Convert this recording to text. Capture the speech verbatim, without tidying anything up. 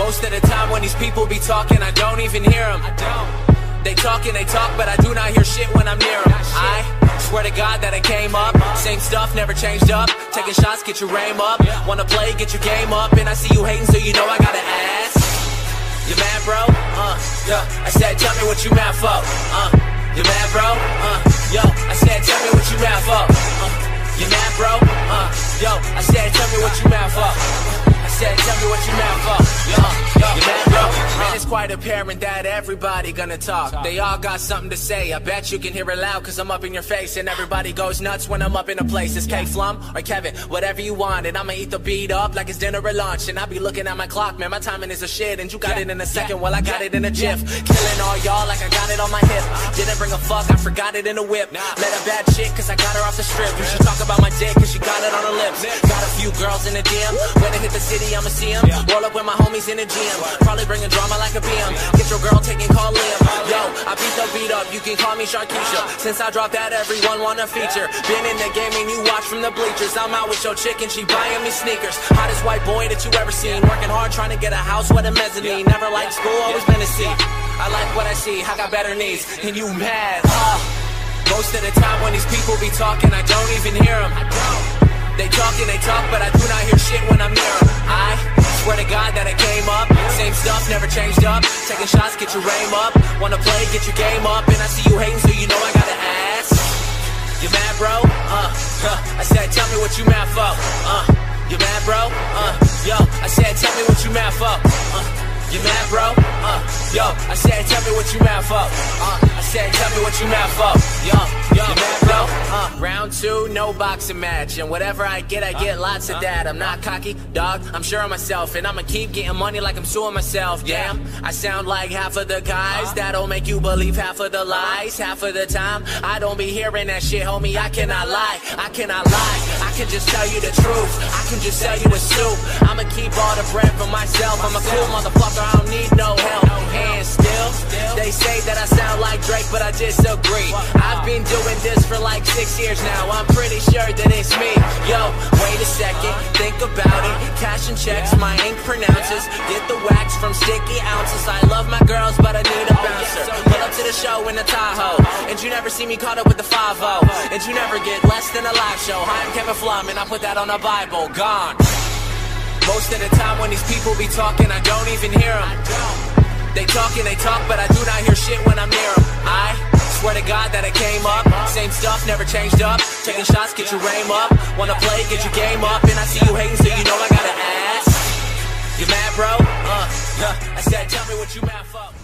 Most of the time when these people be talking, I don't even hear them. I don't. They talk and they talk, but I do not hear shit when I'm near them. I swear to God that I came up, same stuff, never changed up. Taking shots, get your aim up. Wanna play, get your game up. And I see you hating, so you know I gotta ask. You mad, bro? Uh, yeah. I said, tell me what you mad for. Uh, you mad, bro? Uh, yo. I said, tell me what you mad for. Uh, you mad, bro? Uh, yo. I said, tell me what you mad for. I said, tell me what you mad for. Yo, yo. You mad, bro? Man, it's quite apparent that everybody gonna talk. They all got something to say. I bet you can hear it loud, cause I'm up in your face. And everybody goes nuts when I'm up in a place. It's K-Flum or Kevin, whatever you want. And I'ma eat the beat up like it's dinner or lunch. And I be looking at my clock, man, my timing is a shit. And you got it in a second, well I got it in a jiff. Killing all y'all like I got it on my hip. Didn't bring a fuck, I forgot it in a whip. Met a bad chick cause I got her off the strip. You should talk about my dick cause she got it on her lips. Got a few girls in the D M. When I hit the city I'ma see them. Roll up with my homies in the gym. Probably bringing drama like a B M. Get your girl taking call Liam. Yo, I beat the beat up, you can call me Sharkeisha. Since I dropped that, everyone wanna feature. Been in the game and you watch from the bleachers. I'm out with your chick and she buying me sneakers. Hottest white boy that you ever seen. Working hard trying to get a house with a mezzanine. Never liked school, always been a C. I like what I see, I got better needs. And you mad, huh? Most of the time when these people be talking, I don't even hear them. I don't. They talk and they talk, but I do not hear shit when I'm near them. I swear to God that I came up, same stuff, never changed up. Taking shots, get your aim up. Wanna play, get your game up. And I see you hating, so you know I gotta ask. You mad, bro? Uh, huh. I said, tell me what you mad for. Uh, you mad, bro? Uh, yo. I said, tell me what you mad for. Uh, you mad, bro? Uh, yo. I said, tell me what you mad for. Uh, I said, tell me what you mad for. Yo, yo. You mad, bro? Uh, round two, no boxing match. And whatever I get, I get lots of that. I'm not cocky, dog, I'm sure of myself. And I'ma keep getting money like I'm suing myself. Damn, I sound like half of the guys that'll make you believe half of the lies. Half of the time, I don't be hearing that shit, homie. I cannot lie, I cannot lie. I can just tell you the truth, I can just tell you the soup. I'ma keep all the bread for myself. I'm a cool motherfucker, I don't need no help. And still, they say that I sound like Drake, but I disagree. I've been doing this for like six years now. I'm pretty sure that it's me. Yo, wait a second, think about it. Cash and checks, my ink pronounces. Get the wax from sticky ounces. I love my girls, but I need a bouncer. Pull up to the show in the Tahoe, and you never see me caught up with the five oh. And you never get less than a live show. Hi, I'm Kevin Flum, and I put that on the Bible. Gone. Most of the time when these people be talking, I don't even hear them. They talk and they talk, but I do not hear shit when I'm near them. I swear to God that I came up, same stuff, never changed up. Taking shots, get your aim up. Wanna play, get your game up. And I see you hating, so you know I gotta ask. You mad, bro? Uh, uh, I said, tell me what you mad for.